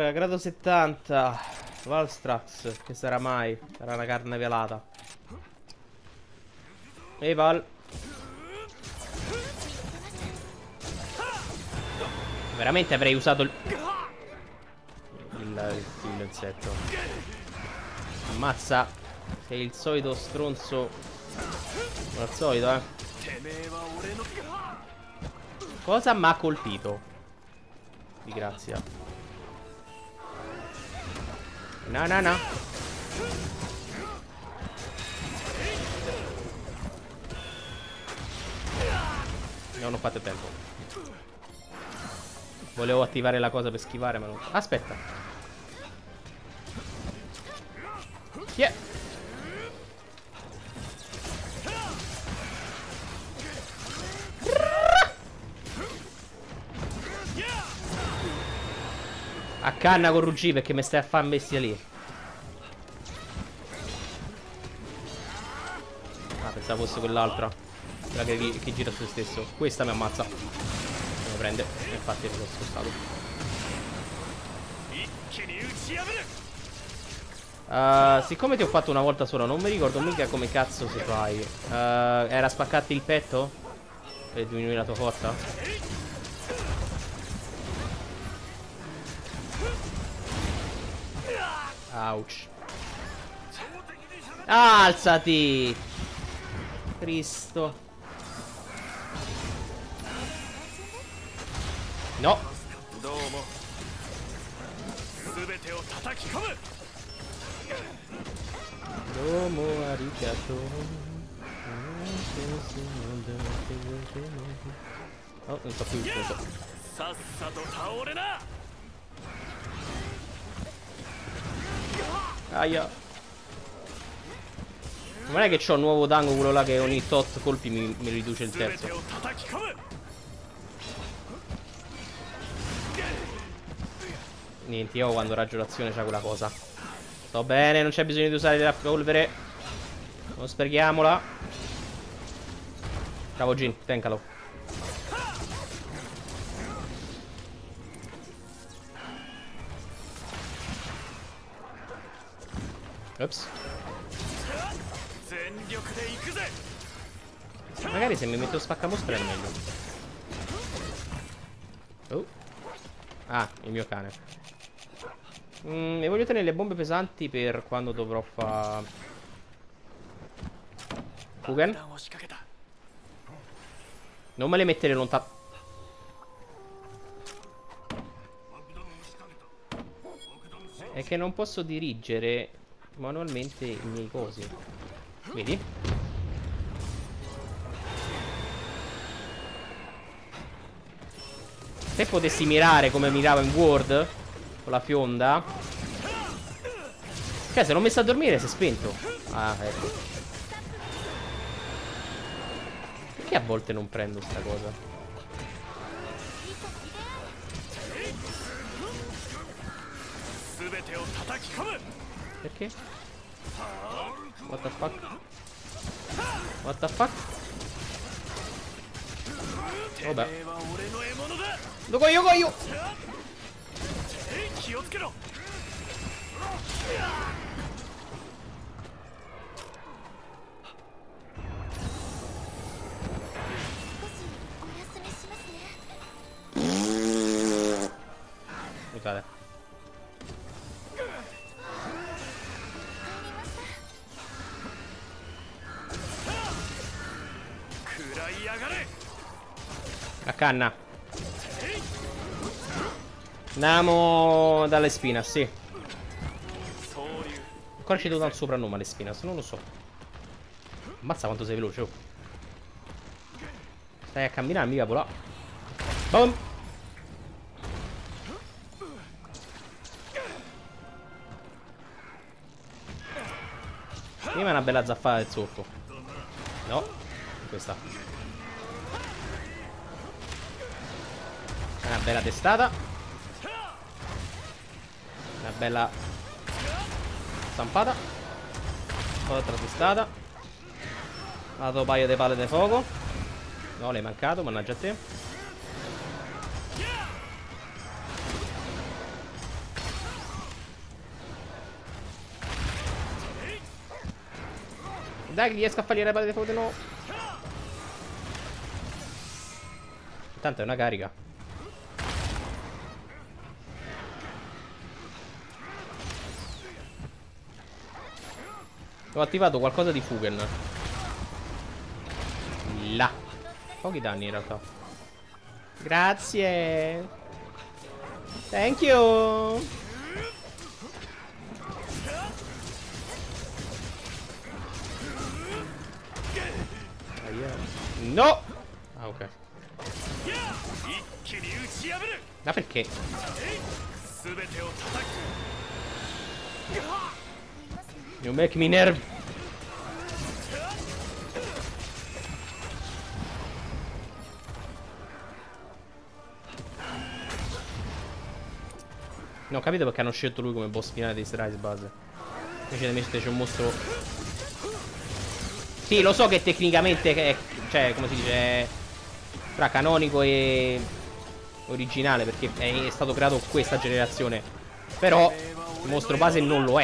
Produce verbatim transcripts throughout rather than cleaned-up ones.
Uh, grado settanta. Valstrax, che sarà mai? Sarà una carne velata. Ehi Val. Veramente avrei usato il... Il, il insetto. Ammazza. Sei il solito stronzo. Come al solito, eh. Cosa mi ha colpito? Di grazia. No, no, no. Non ho fatto tempo. Volevo attivare la cosa per schivare, ma non... Aspetta. Chi è? A canna con Ruggì perché mi stai a fare bestia lì. Ah, pensavo fosse quell'altra. Quella che, che gira su se stesso. Questa mi ammazza. Mi prende. Infatti l'ho spostato. Uh, siccome ti ho fatto una volta sola, non mi ricordo mica come cazzo si fai. Uh, era spaccarti il petto? Per diminuire la tua forza? Ouch. Alzati! Cristo. No. Domo arigato. Oh, non so più il coso. Aia. Non è che c'ho un nuovo dango, quello là che ogni tot colpi mi, mi riduce il terzo. Niente, io quando raggio l'azione c'ha quella cosa. Sto bene, non c'è bisogno di usare la polvere. Non sprechiamola. Bravo Jin, tencalo. Ops. Magari se mi metto spaccamostra è meglio. Oh. Ah, il mio cane. Mm, e voglio tenere le bombe pesanti per quando dovrò fare Fugen. Non me le mettere lontano. È che non posso dirigere manualmente i miei cosi. Vedi? Se potessi mirare come miravo in Word con la fionda. Cioè se non messo a dormire si è spento. Ah, ecco. Perché a volte non prendo sta cosa? Perché? What the fuck? What the fuck? Vabbè. Lo coglio, coglio! Scusate. A canna. Andiamo dalle Spinas, sì. Ancora ci devo dare un soprannome alle Spinas, non lo so. Ammazza quanto sei veloce, oh. Stai a camminare, mica volà. Boom. Prima è una bella zaffata del zoppo. No, questa. Una bella testata. Una bella stampata. Altra testata. Altro paio di palle di fuoco. No, l'hai mancato, mannaggia a te. Dai che riesco a fallire le palle di fuoco di nuovo. Intanto è una carica. Ho attivato qualcosa di Fugen. Là. Pochi danni in realtà. Grazie. Thank you. No. Ah, ok. Ma perché? You make me nervous. Non ho capito perché hanno scelto lui come boss finale di Rise Base. Invece di metterci un mostro. Sì, lo so che tecnicamente è, cioè, come si dice, è tra canonico e originale, perché è stato creato questa generazione. Però il mostro base non lo è.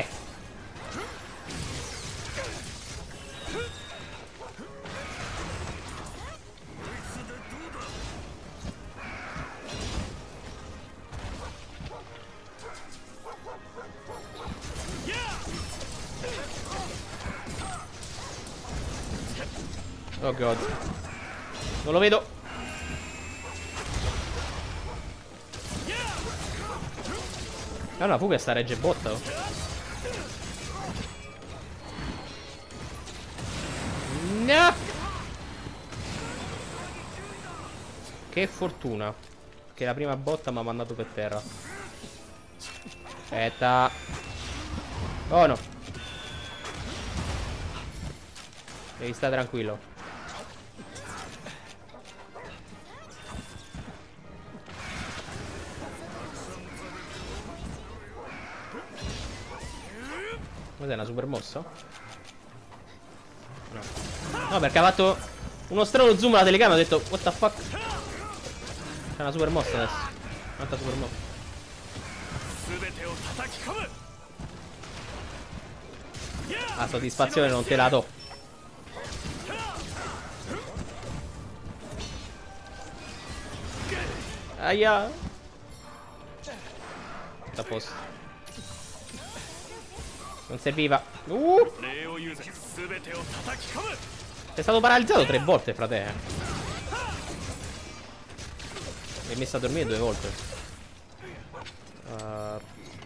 Oh god. Non lo vedo. Ah no, fuga sta regge botta. Oh. No. Che fortuna che la prima botta mi ha mandato per terra. Aspetta. Oh no. Devi stare tranquillo. Cos'è, una super mossa? No. No, perché ha fatto uno strano zoom alla telecamera e ho detto what the fuck. C'è una super mossa adesso. Quanta super mossa. La soddisfazione non te la do. Aia. Sta a posto. Non serviva. Uh. Sei stato paralizzato tre volte, frate. Mi hai messo a dormire due volte. uh.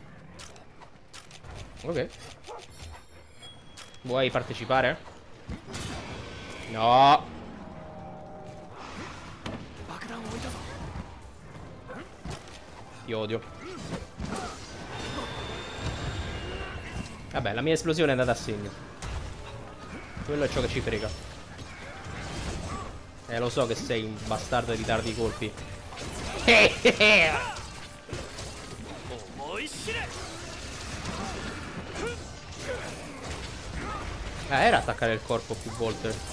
Ok. Vuoi partecipare? No. Ti odio. Vabbè, la mia esplosione è andata a segno. Quello è ciò che ci frega. Eh, lo so che sei un bastardo e ritardi i colpi. Ah, era attaccare il corpo più volte.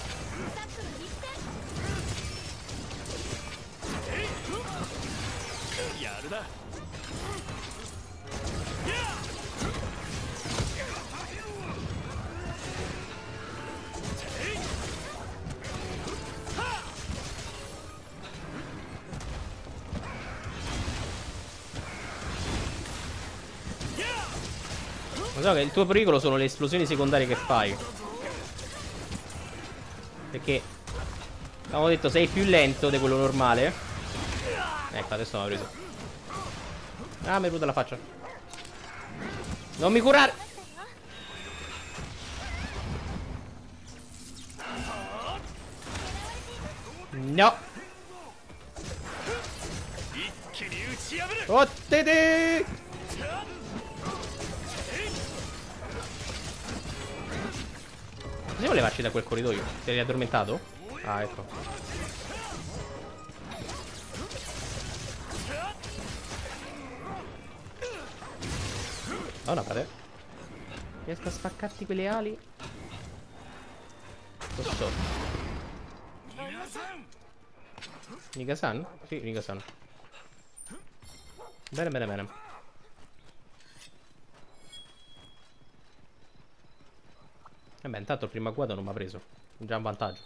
Lo so che il tuo pericolo sono le esplosioni secondarie che fai. Perché avevamo detto sei più lento di quello normale. Ecco, adesso mi ha preso. Ah, mi è venuta la faccia. Non mi curare. No. Oh, tede. Andiamo a levarci da quel corridoio. Ti eri addormentato? Ah, ecco. Oh no, frate. Riesco a spaccarti quelle ali. Lo so. Nigasan? Sì, Nigasan. Bene, bene, bene. E beh, intanto il primo agguato non mi ha preso. Già un vantaggio.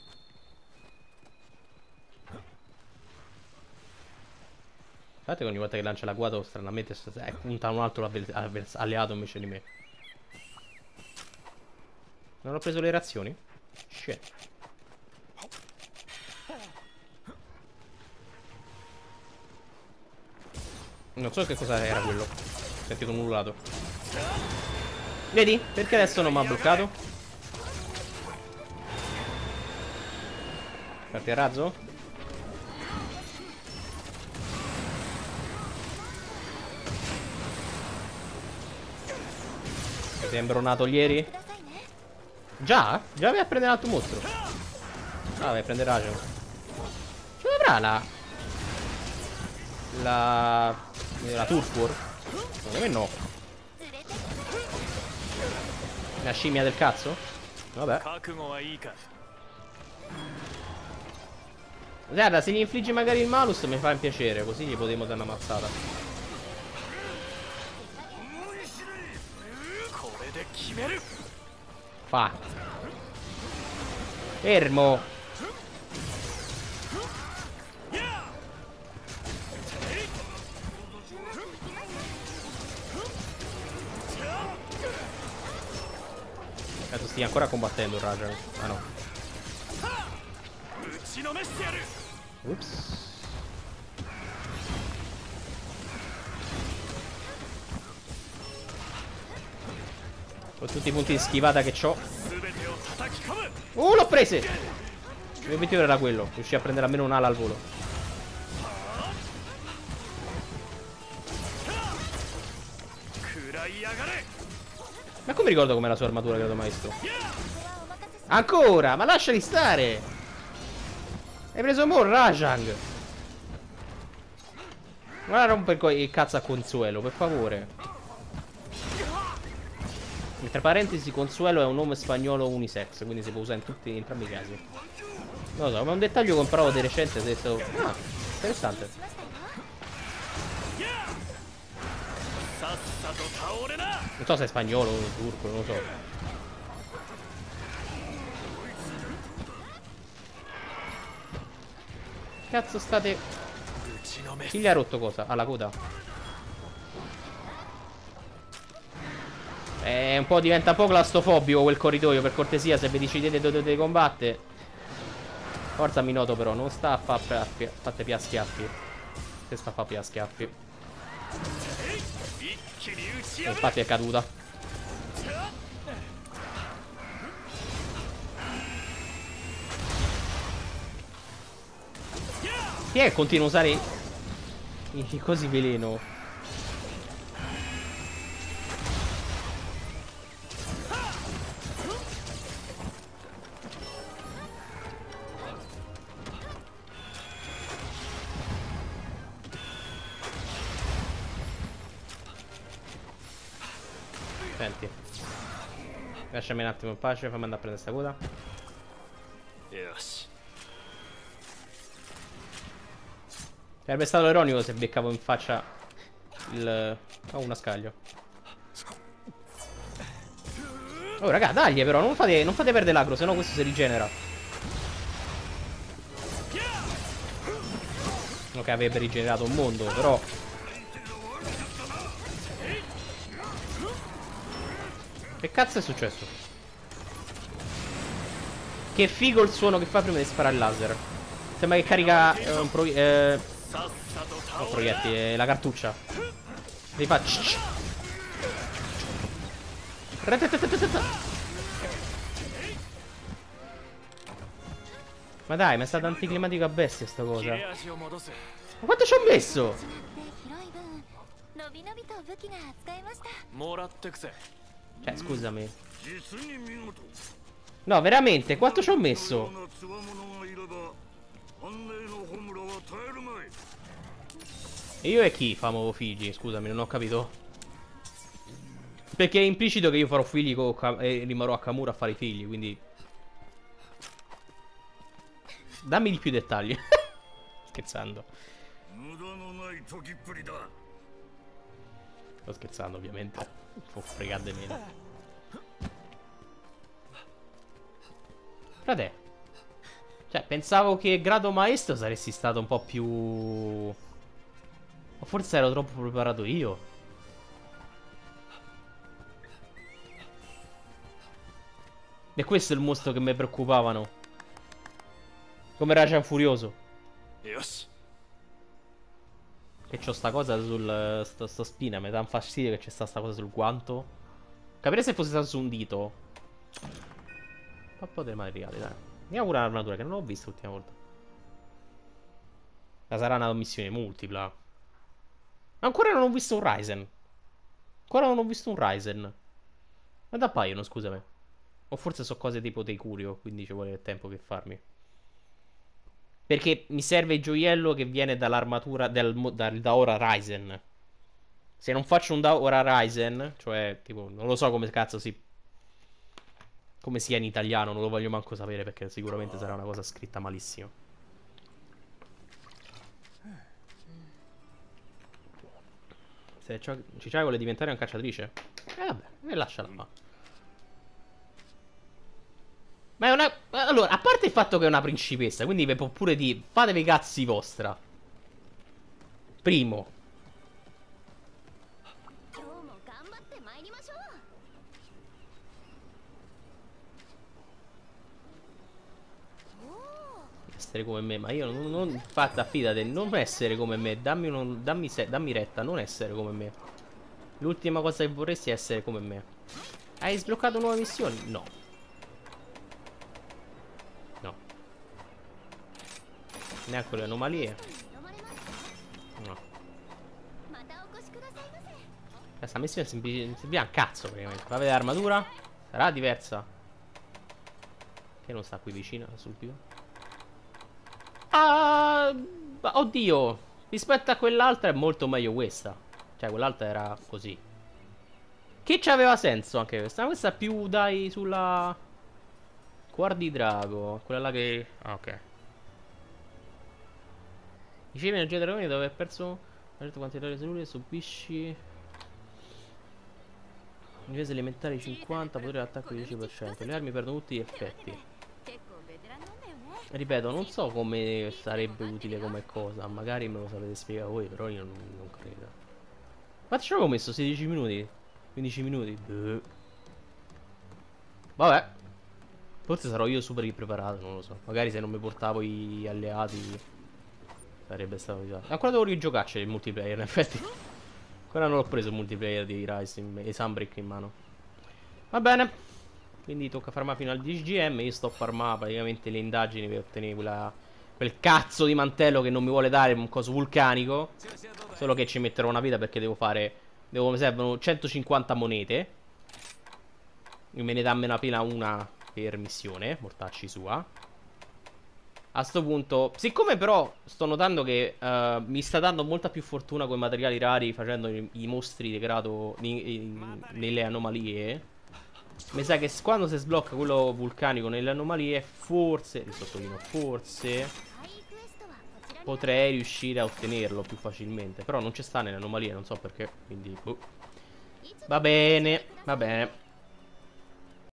Guardate che ogni volta che lancia l'agguato stranamente eh, punta un altro alleato invece di me. Non ho preso le reazioni? Shit. Non so che cosa era quello. Ho sentito un ululato. Vedi? Perché adesso non mi ha bloccato? Parti a razzo? Mi sembra un nato ieri? Già? Già vai a prendere un altro mostro. Ah, vai a prendere Rajan. Ce l'avrà la... La... La Turf War? Secondo me no. Una scimmia del cazzo? Vabbè. Guarda, se gli infliggi magari il malus mi fa un piacere, così gli potremo dare una mazzata. Fa. Fermo. Cazzo, stia ancora combattendo il Rajan. Ah no. Ups. Con tutti i punti di schivata che ho. Uh, l'ho prese! Il mio obiettivo era quello, riuscire a prendere almeno un'ala al volo. Ma come ricordo com'è la sua armatura, credo maestro? Ancora! Ma lasciali stare! Hai preso mo' Rajang! Guarda rompere il cazzo a Consuelo, per favore. Tra parentesi, Consuelo è un nome spagnolo unisex, quindi si può usare in tutti in entrambi i casi. Non lo so, ma è un dettaglio che compravo di recente e ho detto, ah, interessante. Non so se è spagnolo o turco, non lo so. Cazzo state... Chi gli ha rotto cosa? Ah, la coda. È un po' diventa un po' claustrofobico quel corridoio, per cortesia, se vi decidete dove dovete combattere. Forza Minoto però, non sta a fare fate pia schiaffi. Se sta a fare pia schiaffi. E infatti è caduta. Chi è che continua a usare i, i cosi veleno? Senti, lasciami un attimo in pace, fammi andare a prendere sta coda. Sarebbe stato ironico se beccavo in faccia il... Oh, una scaglia. Oh raga, dagli però, non fate, non fate perdere l'agro, sennò questo si rigenera. Ok, avrebbe rigenerato un mondo, però... Che cazzo è successo? Che figo il suono che fa prima di sparare il laser. Sembra che carica eh, un pro... Eh, un proiettile, la cartuccia. Devi fare... Ma dai, ma è stata anticlimatica a bestia sta cosa. Ma quanto ci ho messo? Cioè, scusami. No, veramente, quanto ci ho messo? E io e chi famo figli? Scusami, non ho capito. Perché è implicito che io farò figli e rimarrò a Kamura a fare i figli, quindi... Dammi di più dettagli. Scherzando. Sto scherzando, ovviamente. Può fregare di meno. Frate. Cioè, pensavo che grado maestro saresti stato un po' più... O forse ero troppo preparato io. E questo è il mostro che mi preoccupavano. Come Rajan Furioso. Yes. Che c'ho sta cosa sul... Sto, sto spina, mi dà un fastidio che c'è sta, sta cosa sul guanto. Capire se fosse stato su un dito. Un po' del materiale, dai. Andiamo pure l'armatura che non l'ho vista l'ultima volta. Ma sarà una missione multipla. Ancora non ho visto un Ryzen. Ancora non ho visto un Ryzen. Ma da appaiono, scusami. O forse so cose tipo dei Curio, quindi ci vuole tempo per farmi. Perché mi serve il gioiello che viene dall'armatura del, da, da ora Ryzen. Se non faccio un da ora Ryzen, cioè, tipo, non lo so come cazzo si... Come sia in italiano, non lo voglio manco sapere perché sicuramente sarà una cosa scritta malissimo. Se Chichai vuole diventare una cacciatrice? Eh vabbè, e lasciala fa. Ma è una... Allora, a parte il fatto che è una principessa, quindi vi può pure dire, fatevi i cazzi vostra. Primo. Essere come me, ma io non... non fatta, affidate, non essere come me, dammi, uno, dammi, se, dammi retta, non essere come me. L'ultima cosa che vorresti è essere come me. Hai sbloccato nuove missioni? No. No. Neanche le anomalie. No. Questa missione serviva un cazzo praticamente. Va a vedere l'armatura. Sarà diversa. Che non sta qui vicino subito. Ah, oddio. Rispetto a quell'altra è molto meglio questa. Cioè quell'altra era così. Che c'aveva senso anche questa. Ma questa è più dai sulla Cuor di Drago. Quella là che... Ah, ok. Ricevi energia dragoni dove hai perso una certa quantità di cellule. Subisci difesa elementare cinquanta. Potere d'attacco dieci per cento. Le armi perdono tutti gli effetti. Ripeto, non so come sarebbe utile come cosa. Magari me lo sapete spiegare voi. Però io non, non credo. Ma ci avevo messo sedici minuti, quindici minuti. Beh. Vabbè. Forse sarò io super impreparato, non lo so. Magari se non mi portavo gli alleati sarebbe stato usato. Ancora devo rigiocarci il multiplayer, in effetti. Ancora non ho preso il multiplayer di Rise e Sunbreak in mano. Va bene. Quindi tocca farmare fino al dieci G M. Io sto a farmare praticamente le indagini per ottenere quella, quel cazzo di mantello che non mi vuole dare un coso vulcanico. Solo che ci metterò una vita perché devo fare... Devo, mi servono centocinquanta monete. E me ne dammi una pena una per missione. Mortacci sua. A sto punto, siccome però sto notando che uh, mi sta dando molta più fortuna con i materiali rari facendo i, i mostri di grado ni, in, nelle anomalie, mi sa che quando si sblocca quello vulcanico nelle anomalie, forse, sottolineo, forse potrei riuscire a ottenerlo più facilmente. Però non ci sta nelle anomalie, non so perché, quindi boh. Va bene, va bene.